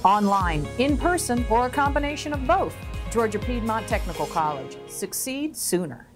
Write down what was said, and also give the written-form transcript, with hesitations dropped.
Online, in person, or a combination of both. Georgia Piedmont Technical College. Succeed sooner.